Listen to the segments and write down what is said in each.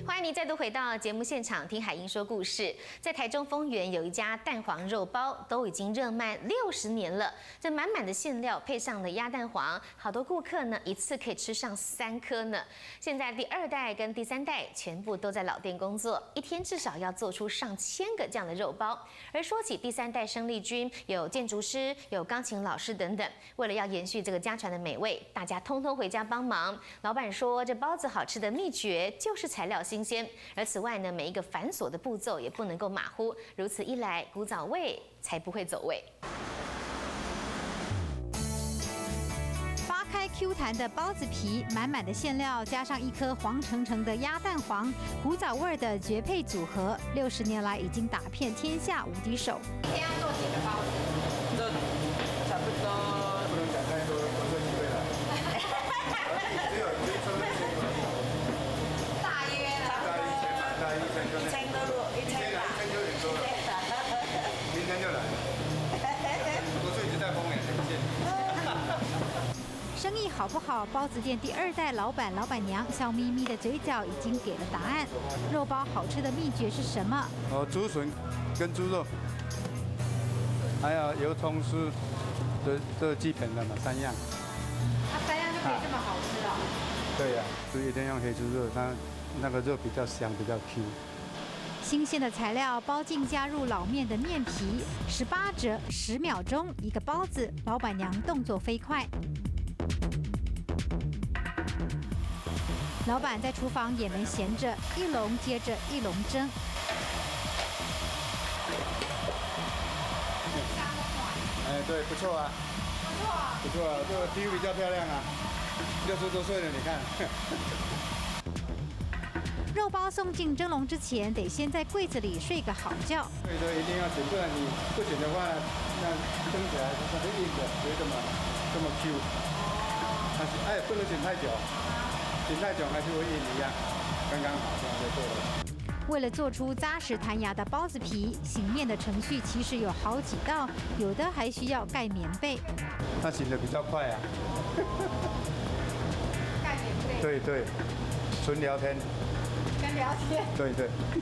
欢迎你再度回到节目现场，听海英说故事。在台中丰原有一家蛋黄肉包，都已经热卖60年了。这满满的馅料配上了鸭蛋黄，好多顾客呢一次可以吃上3颗呢。现在第2代跟第3代全部都在老店工作，一天至少要做出上千个这样的肉包。而说起第3代生力军，有建筑师、有钢琴老师等等，为了要延续这个家传的美味，大家通通回家帮忙。老板说，这包子好吃的秘诀就是材料新鲜，而此外呢，每一个繁琐的步骤也不能够马虎，如此一来，古早味才不会走味。 扒开 Q 弹的包子皮，满满的馅料，加上1颗黄澄澄的鸭蛋黄，古早味的绝配组合，60年来已经打遍天下无敌手。 一天要做几个包子？ 这差不多不能讲太多，都是机会了。只有推车那些。 大约1000多路，1000吧。 1000有点多了。明天就来。我说一直在丰原前线。 生意好不好？包子店第2代老板娘笑眯眯的嘴角已经给了答案。肉包好吃的秘诀是什么？ 竹笋跟猪肉，还有油葱丝，这基本的嘛，3样。 3样就可以这么好吃了？ 对呀，就一定用黑猪肉，它那个肉比较香，比较 Q。 新鲜的材料包进加入老面的面皮，18折10秒钟一个包子，老板娘动作飞快。老板在厨房也没闲着，一笼接着一笼蒸。 哎，对，不错啊，不错啊，这个皮比较漂亮啊，60多岁了，你看。 肉包送进蒸笼之前，得先在柜子里睡个好觉。 对，一定要醒，不然你不醒的话，那蒸起来它是硬的，没这么 Q。哎，不能醒太久，醒太久还是会硬一样，刚刚好这样就对了。 为了做出扎实弹牙的包子皮，醒面的程序其实有好几道，有的还需要盖棉被。 它醒得比较快啊。 盖棉被。 对，纯聊天。 跟聊天。 对。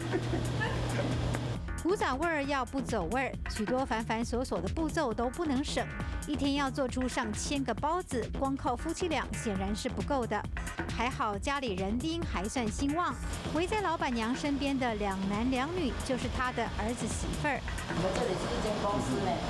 古早味儿要不走味儿，许多繁繁琐琐的步骤都不能省。一天要做出上千个包子，光靠夫妻俩显然是不够的。还好家里人丁还算兴旺，围在老板娘身边的2男2女就是她的儿子媳妇儿。 我们这里是一间公司呢，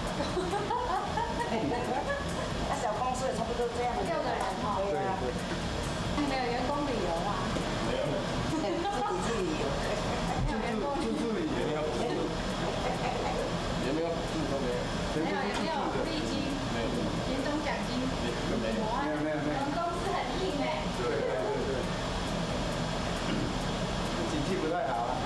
那小公司也差不多这样，6个人哈。 对。 你们有员工旅游吗？ 没有，自己旅游。 自助旅游要也没有自助没有。 没有福利金， 没有。 年终奖金， 没有。 我们公司很硬哎。 对。景气不太好啊。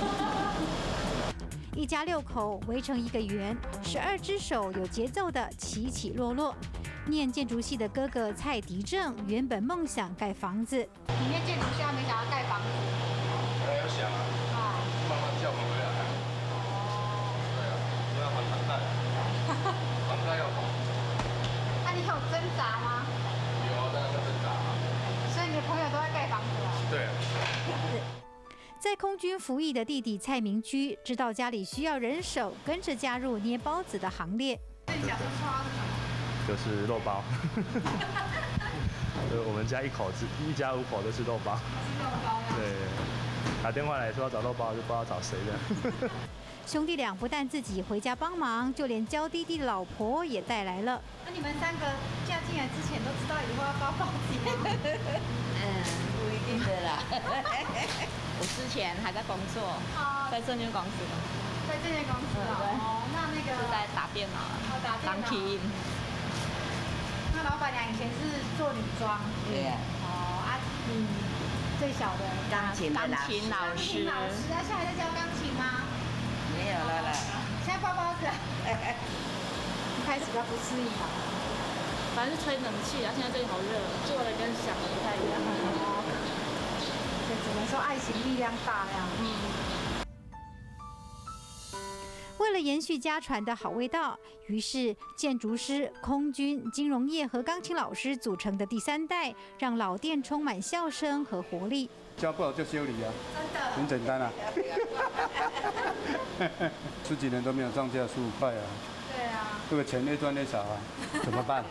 一家6口围成一个圆，12只手有节奏的起起落落。念建筑系的哥哥蔡迪正原本梦想盖房子， 你念建筑系没想要盖房子？ 还有想啊，慢慢叫我们回来。对啊，都要还房贷，房贷要还。 那你有挣扎吗？ 有啊，当然会挣扎啊。 所以你的朋友都在盖房子啊？ 对。 在空军服役的弟弟蔡明居知道家里需要人手，跟着加入捏包子的行列。 那你小时候说是什么？ 就是肉包。我们家一家5口都是肉包。 是肉包呀。 对，打电话来说要找肉包，就不知道找谁的。 兄弟俩不但自己回家帮忙，就连娇滴滴的老婆也带来了。 那你们3个嫁进来之前都知道以后要包包子吗？ 不一定的啦。 我之前还在工作，在证券公司。 在这间公司哦。那个是在打电脑， 打电脑。 当 key。 那老板娘以前是做女装。 对呀。 你最小的钢琴老那师。 现在还在教钢琴吗？ 没有了啦。 现在包包子。一开始比较不适应吧。 反正是吹冷气啊，现在这里好热，做的跟想的不太一样。 只能说爱情力量大呀。 为了延续家传的好味道，于是建筑师、空军、金融业和钢琴老师组成的第3代，让老店充满笑声和活力。 教不好就修理啊，真的，很简单啊。10几年都没有涨价15块啊。对啊。这个钱越赚越少啊，怎么办？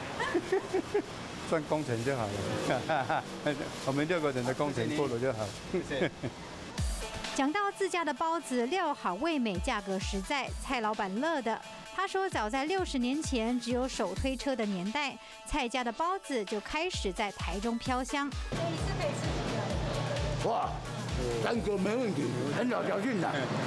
赚工钱就好了。我们6个人的工钱过了就好。 讲到自家的包子，料好味美，价格实在，蔡老板乐的。他说，早在60年前，只有手推车的年代，蔡家的包子就开始在台中飘香。 所以是可以自己的。 哇，干哥没问题，很有嚼劲的。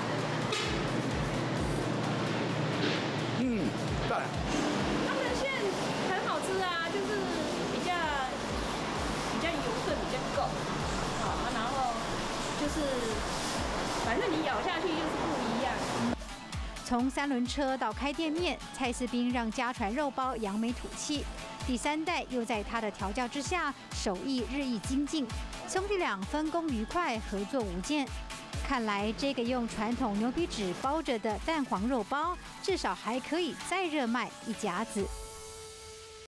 赞。 他们的馅很好吃啊，就是比较油分比较够，好，然后就是反正你咬下去就是不一样。 从3轮车到开店面，蔡思斌让家传肉包扬眉吐气。第3代又在他的调教之下，手艺日益精进，兄弟俩分工愉快，合作无间。看来这个用传统牛皮纸包着的蛋黄肉包，至少还可以再热卖一甲子。